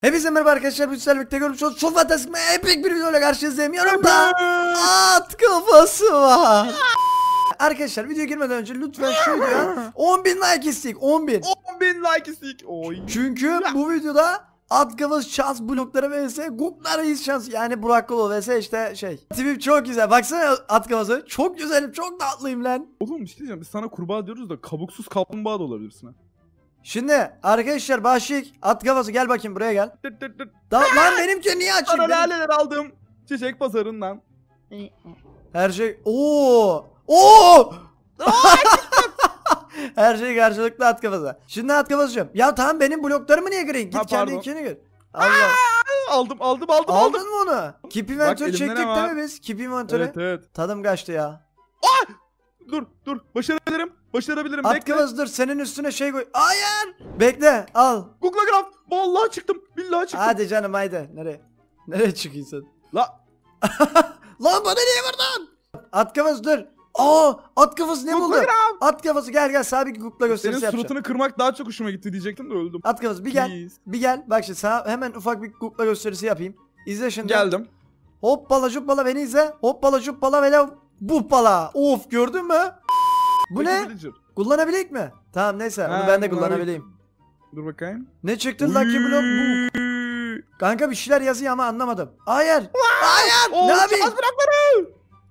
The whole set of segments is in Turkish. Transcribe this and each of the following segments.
Hepinize merhaba arkadaşlar. Bu birlikte görmüş olduğunuz çok fantastik ve epik bir videoyla karşınızdayım. Yanımda at kafası var. Arkadaşlar videoya girmeden önce lütfen şu videoya 10.000 like istedik. 10.000 like istedik. Oy. Çünkü bu videoda at kafası şans blokları vs Google'lar reis şans, yani Burak Kolo vs işte şey. Tipim çok güzel. Baksana at kafası. Çok güzelim, çok tatlıyım lan. Oğlum bir şey diyeceğim. Biz sana kurbağa diyoruz da kabuksuz kaplumbağa da olabilirsin ha. Şimdi arkadaşlar başlık at kafası, gel bakayım buraya gel. Lan benimki niye açık? Sana laleler aldım. Çiçek pazarından. Her şey her şey karşılıklı at kafası. Şimdi at kafasıcığım. Ya tamam, benim bloklarımı niye kırayım? Git kendininkini gir. Allah. Aldım. Aldın mı onu? Keep inventory elimde çektik ne değil var? mi biz? Keep inventory. Evet. Tadım kaçtı ya. Dur. Başarabilirim. At Bekle. kafası dur, senin üstüne şey koy. Hayır. Bekle, al. Google Graph. Vallahi çıktım. Billahi çıktım. Hadi canım haydi. Nereye çıkıyorsun? La. Lan bana niye vurdun? At kafası dur. At kafası ne buldu? Google Graph. At kafası gel sabit Google'la gösterisi Senin yapacağım. suratını kırmak daha çok hoşuma gitti diyecektim de öldüm. At kafası bir gel. Please. Bir gel. Bak şimdi sana hemen ufak bir Google'la gösterisi yapayım. İzle şimdi. Geldim. Hoppala cuppala beni izle. Hoppala cuppala vele buppala. Of, gördün mü? Bu ne? Villager. Kullanabilik mi? Tamam neyse, onu Ha, ben de kullanabilik. kullanabileyim. Dur bakayım. Ne çıktı? Lucky Block bu. Kanka bir şeyler yazıyor ama anlamadım. Hayır. Hayır. Ne yapayım? Şans bırakları.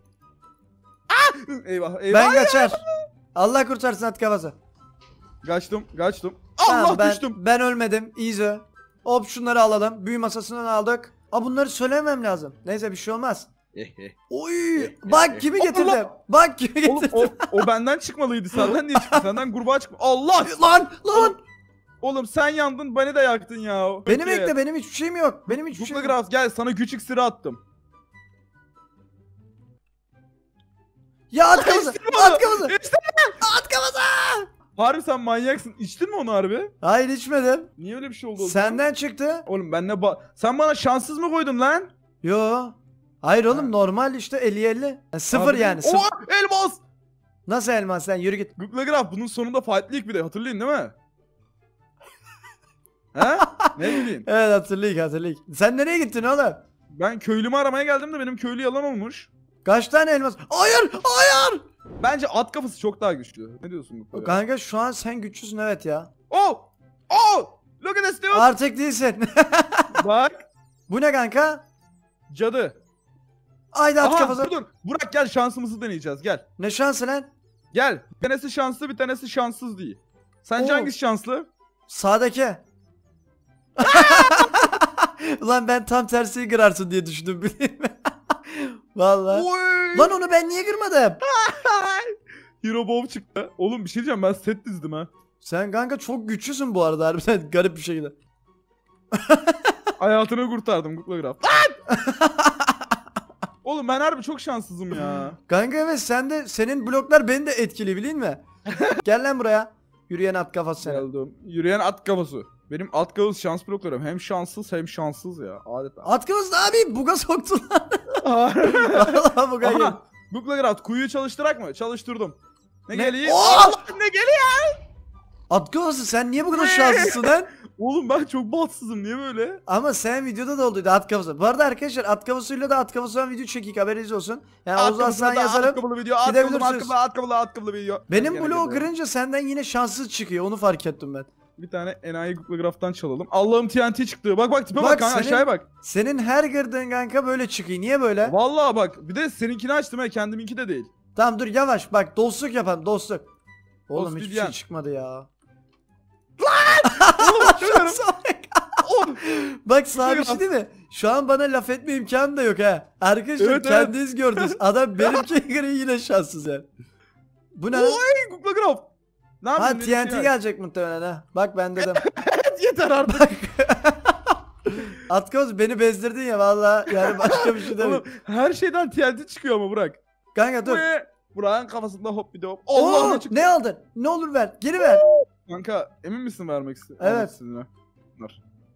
Eyvah. Ben kaçar. Allah kurtarsın at kafası. Kaçtım. Tamam, Allah düştüm. ben ölmedim. Easy. Hop şunları alalım. Büyü masasından aldık. Bunları söylemem lazım. Neyse bir şey olmaz. Oy. Bak kimi getirdim. Bak kimi Oğlum getirdim. o benden çıkmalıydı. Senden niye çıktı? Senden kurbağa çıkma. Allah. Lan. Oğlum sen yandın, beni de yaktın ya. Benim ekle, benim hiçbir şeyim yok. Benim hiçbir şeyim Google yok. Graph gel, sana güç iksiri attım. Ya at kafası. İçtim At onu. kafası. İçtim. At kafası. Harbi sen manyaksın. İçtin mi onu harbi? Hayır içmedim. Niye öyle bir şey oldu? o zaman? Senden çıktı. Oğlum ben ne sen bana şanssız mı koydun lan? Yo. Hayır oğlum, Ha. normal işte 50-50. Sıfır Abi, yani. Sıfır. Oha elmas. Nasıl elmas, sen yürü git. Google Graph bunun sonunda fight bir de hatırlayın değil mi? He? Ne bileyim. Evet hatırlayık. Sen nereye gittin oğlum? Ben köylümü aramaya geldim de benim köylü yalan olmuş. Kaç tane elmas? Hayır. Bence at kafası çok daha güçlü. Ne diyorsun Google Graph? Kanka şu an sen güçlüsün, evet ya. Oh! Look at this dude! Artık değilsin. Bak! Bu ne kanka? Cadı. Haydi at Aha kafası. dur. Burak gel şansımızı deneyeceğiz gel. Ne şansı lan? Gel. Bir tanesi şanslı bir tanesi şanssız değil. Sence Oo. hangisi şanslı? Sağdaki. Ulan ben tam tersini kırarsın diye düşündüm, bileyim mi? Vallahi. Oy! Lan onu ben niye kırmadım? Hero Bow çıktı. Oğlum bir şey diyeceğim, ben set dizdim ha. Sen kanka çok güçlüsün bu arada harbiden, garip bir şekilde. Hayatını kurtardım Google Graph. Oğlum ben harbi çok şanssızım ya. Kanka evet, senin bloklar beni de etkili, bileyim mi? Gel lan buraya. Yürüyen at kafası seni. Geldim. Yürüyen at kafası. Benim at kafası şans bloklarım. Hem şanssız hem şanssız ya. Adeta. At kafası abi buga soktun lan. Vallahi buga geldi. Aha. Google Graph kuyuyu çalıştırak mı? Çalıştırdım. Ne Ne? geliyor? Oo! Allah, ne geliyor? At kafası sen niye bu kadar şanslısın lan? Oğlum ben çok bahtsızım. Niye böyle? Ama sen videoda da olduydu at kafası. Bu arada arkadaşlar at kafasıyla da at kafasından video çekik, haberiniz olsun. Yani o zaman sen yazarım. At kapalı video. Gidebilirsiniz. At kapalı video. Benim Gene bloğu geliyor. kırınca senden yine şanssız çıkıyor, onu fark ettim ben. Bir tane enayi Google Graph'tan çalalım. Allah'ım TNT çıktı. Bak tipe Bak, bak kanka, senin- aşağıya bak. Senin her girdığın kanka böyle çıkıyor. Niye böyle? Vallahi bak. Bir de seninkini açtım ha, kendiminki de değil. Tamam dur yavaş bak, dostluk yapalım, dostluk. Oğlum hiçbir Obsidian. şey çıkmadı ya. Oğlum açıyorum. Oh! Bak sana bir şey değil mi? Şu an bana laf etme imkanı da yok ha. Arkadaşlar Evet, kendiniz gördünüz. Adam benimki göre yine şanssız yani. Bu ne? Oy Google Graph. Ne Ha yapayım? TNT gelecek muhtemelen ha. Bak ben dedim. Yeter artık. Atkoz beni bezdirdin ya valla, yani başka bir şey Oğlum demeyeyim. her şeyden TNT çıkıyor ama Burak. Kanka dur. Burak'ın kafasında hop bir de hop. Oo, Allah ne çıktı? ne aldın? Ne olur ver. Geri ver. Kanka emin misin vermek Evet. istediğine? Dur.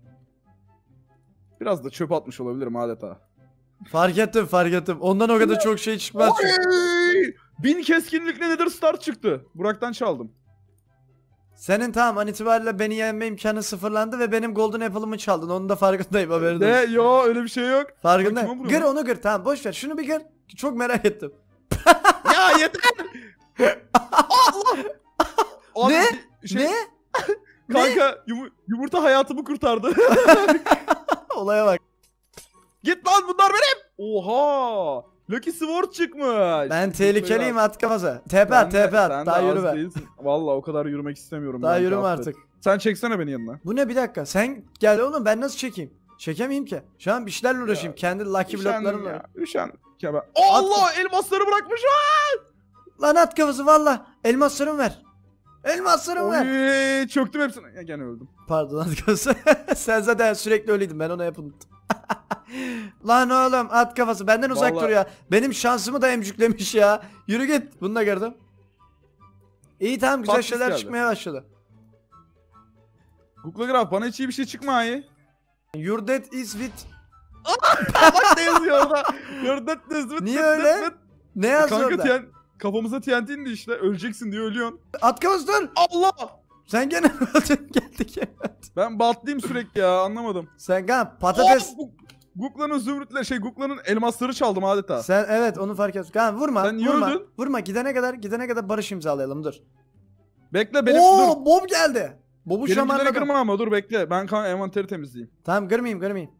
Biraz da çöp atmış olabilirim adeta. Fark ettim. Ondan o kadar çok şey çıkmaz çünkü. Oy! 1000 keskinlikle Nether Star çıktı. Burak'tan çaldım. Senin tamam an itibariyle beni yenme imkanı sıfırlandı ve benim golden apple'ımı çaldın. Onun da farkındayım, haberin olsun. Ne? Yo öyle bir şey yok. Farkındayım. Kime vuruyor Gır onu gır, tamam boş ver. Şunu bir gır. Çok merak ettim. Ya yeter. Allah. Abi, Ne? şey- Ne? Kanka yumurta hayatımı kurtardı. Olaya bak. Git lan, bunlar benim. Oha. Lucky Sword çıkmış. Ben tehlikeliyim, at kafası. Tepe Sen at, de- tepe at. sen de Daha az yürüme. değilsin. Vallahi o kadar yürümek istemiyorum. Daha belki, yürüme affet. artık. Sen çeksene beni yanına. Bu ne, bir dakika. Sen gel oğlum, ben nasıl çekeyim? Çekemeyeyim ki. Şu an bir şeylerle uğraşayım. Kendi lucky bloklarımla. Üşen. Ya ben... Allah, elmasları bırakmış. Lan at kafası valla. Elmaslarımı ver. Elmaslarımı ver. Oy, çöktüm hepsini. Ya gene öldüm. Pardon at kafası. Sen zaten sürekli öyleydin. Ben onu hep unuttum. Lan oğlum at kafası. Benden uzak Vallahi- dur ya. Benim şansımı da emcüklemiş ya. Yürü git. Bunu da gördüm. İyi tamam, güzel Patlis şeyler geldi. çıkmaya başladı. Google Graph, bana hiç iyi bir şey çıkmıyor. Your dead is with... Bak ne yazıyor orada. Gördün mü? Niye öyle? Ne yazıyor Kanka orada? kafamıza TNT indi işte. Öleceksin diye ölüyorsun. At kafası dur. Allah! Sen gene öldün, geldik. Ben batlayayım sürekli ya, anlamadım. Sen gene patates. Google'ın zümrütleri Google'ın elmasları çaldım adeta. Sen evet, onu fark et. Kan vurma. Sen niye vurma. öldün? Vurma, gidene kadar barış imzalayalım, dur. Bekle benim Oo, dur. Bob geldi. Bob'u Benimkileri şamarladım. kırma ama dur bekle. Ben envanteri temizleyeyim. Tamam, kırmayayım.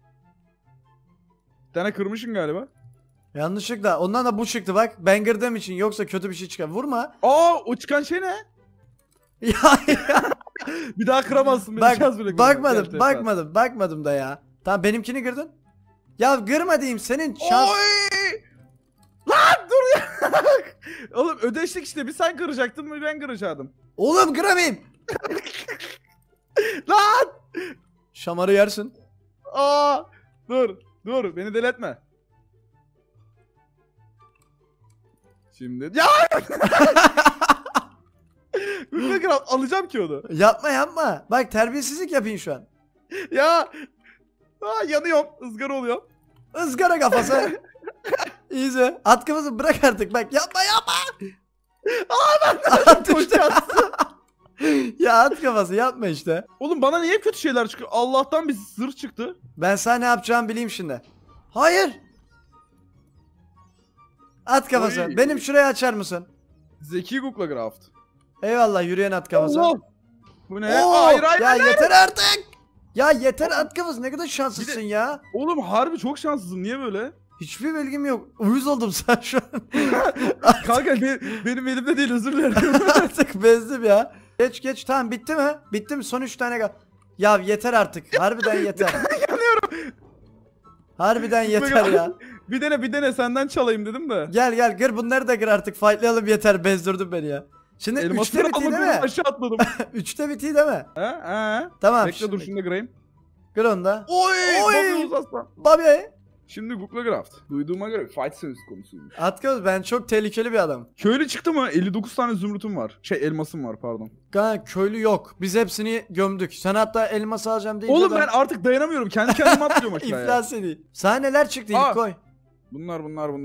Bir tane kırmışsın galiba. Yanlışlıkla. Ondan da bu çıktı bak. Ben kırdığım için, yoksa kötü bir şey çıkar. Vurma. Aa, o çıkan şey ne? Ya, Bir daha kıramazsın beni. bak, şans bile kıramazsın. Gel, bakmadım da ya. Tamam, benimkini kırdın. Ya kırma diyeyim, senin şans. Oy! Lan dur ya. Oğlum ödeştik işte. Bir sen kıracaktın, bir ben kıracaktım. Oğlum kıramayayım. Lan! Şamarı yersin. Aa! Dur. Beni deli etme. Şimdi ya! Google Graph, alacağım ki onu. Yapma. Bak, terbiyesizlik yapayım şu an. Ya! Aa, yanıyorum. Izgara oluyor. Izgara kafası. İyice. At kafası, bırak artık. Bak, yapma. At işte. Ya at kafası, yapma işte. Oğlum bana niye kötü şeyler çıkıyor? Allah'tan bir zırh çıktı. Ben sana ne yapacağımı bileyim şimdi. Hayır. At kafası. Oy. Benim şurayı açar mısın? Zeki Google Graph. Eyvallah, yürüyen at kafası. Allah! Bu ne? Oo, Hayır. ya yeter artık. Ya yeter at kafası, ne kadar şanslısın ya. Oğlum harbi çok şanssızım. Niye böyle? Hiçbir bilgim yok. Uyuz oldum sen şu an. Kanka benim elimde değil, özür dilerim. Artık bezdim ya. Geç tamam, bitti mi? Bitti mi? Son 3 tane kal. Ya yeter artık. Harbiden yeter. Yanıyorum. Harbiden yeter ya. Bir dene senden çalayım dedim de. Gel gır bunları da kır artık. Fightlayalım yeter. Bezdirdin beni ya. Şimdi 3'te Elmasları bitiyor almak değil üzere mi? aşağı atladım. 3'te bitiyor değil mi? He. Tamam. Bekle dur, şunu da kırayım. Kır onu da. Oy! Oy! Bakıyoruz aslan. Babi. Şimdi Google Graph. Duyduğuma göre fight söz konusuymuş. Atkoz, ben çok tehlikeli bir adam. Köylü çıktı mı? 59 tane zümrütüm var. Elmasım var pardon. Kanka köylü yok. Biz hepsini gömdük. Sen hatta elması alacağım deyince Oğlum ben artık dayanamıyorum. Kendi kendime atlıyorum aşağıya. İflas edeyim. Sana neler çıktı Aa. ilk koy. Bunlar.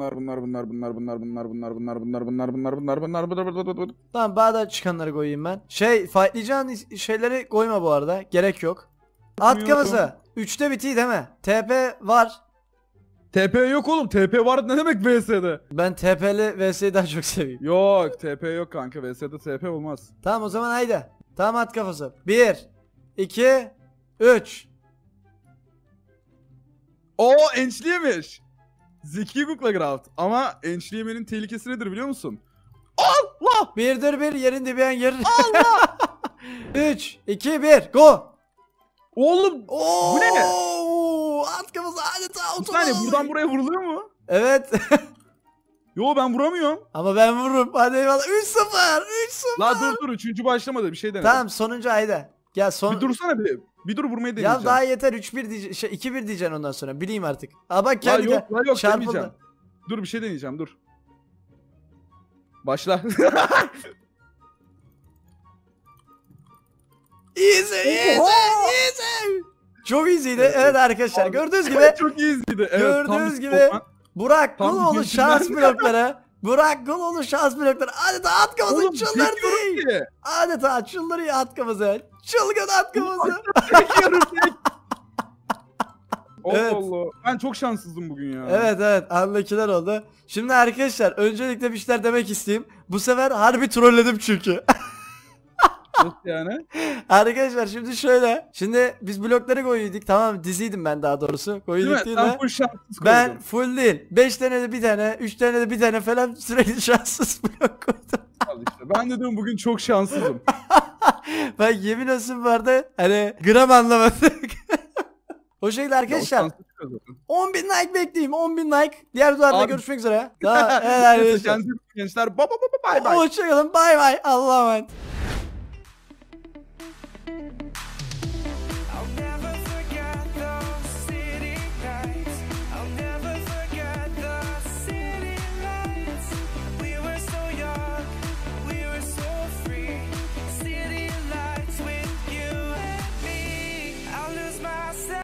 Tamam, bana çıkanları koyayım ben. Fightlayacağın şeyleri koyma bu arada. Gerek yok. At Bilmiyorum. kafası. 3'te bitiyor değil mi? TP var. TP yok oğlum. TP var ne demek VS'de? Ben TP'li vs'yi daha çok seviyorum. Yok TP yok kanka. VS'de TP olmaz. Tamam o zaman haydi. Tamam at kafası. 1 2 3. Oo, ençliyemiş. Zeki Google Graph. Ama ençliyemenin tehlikesi nedir biliyor musun? Allah! 1'dir 1, yerin dibiyen yer. Allah! 3 2 1 go. Oğlum Oo! bu ne? At kafası adeta Bir otomatik. saniye, buradan buraya vuruluyor mu? Evet. Yo, ben vuramıyorum. Ama ben vururum. Hadi eyvallah. 3-0. 3-0. La dur, üçüncü başlamadı, bir şey denedim. Tamam, sonuncu haydi. Gel son. Bir dursana bir. Bir dur, vurmayı deneyeceğim. Ya daha yeter, 3-1 diyeceksin. 2-1 diyeceksin ondan sonra. Bileyim artık. Aa bak La kendi yok çarpıldı. demeyeceğim. Dur, bir şey deneyeceğim, dur. Başla. Easy. Çok easy'ydi. Evet arkadaşlar, Abi, gördüğünüz gibi çok iyiydi. Evet, Gördüğünüz tam bir gibi Sportman. Burak Tam Kuloğlu bir şans centilmen. blokları Burak Goloğlu şans blokları. Adeta at kafası Oğlum çıldırdı. çekiyorum ki. Adeta çıldırıyor at kafası. Çılgın at kafası. Çekiyorum tek. Allah Evet. Allah. Ben çok şanssızım bugün ya. Evet andakiler oldu. Şimdi arkadaşlar öncelikle bir şeyler demek isteyeyim. Bu sefer harbi trolledim çünkü. Nasıl yani? Arkadaşlar şimdi şöyle. Şimdi biz blokları koyuyorduk, tamam, diziydim ben daha doğrusu. Değil Koyuyorduk mi? değil Sen de. full şanssız Ben koydun. full değil. 5 tane de bir tane, 3 tane de bir tane falan sürekli şanssız blok koydum. Al işte. Ben de diyorum bugün çok şanssızım. Ben yemin olsun vardı hani gram anlamadık. O şekilde Ya, o arkadaşlar. şanssız çıkıyor zaten. 10.000 like bekleyeyim, 10.000 like. Diğer videolarda Abi- görüşmek üzere. Daha evet arkadaşlar. Kendinize iyi bakın gençler. Baba bay bay. Hoşçakalın, bay bay. Allah'a emanet.